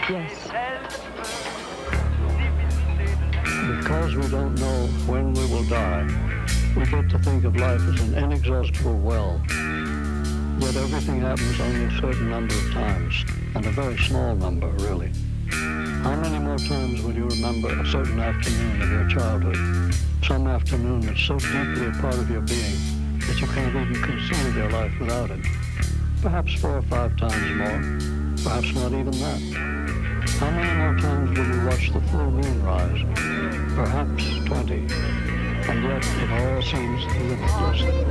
Yes. Because we don't know when we will die, we get to think of life as an inexhaustible well. Yet everything happens only a certain number of times, and a very small number, really. How many more times will you remember a certain afternoon of your childhood? Some afternoon that's so deeply a part of your being that you can't even conceive your life without it. Perhaps 4 or 5 times more, perhaps not even that. How many more times will you watch the full moon rise? Perhaps 20. And yet it all seems limitless.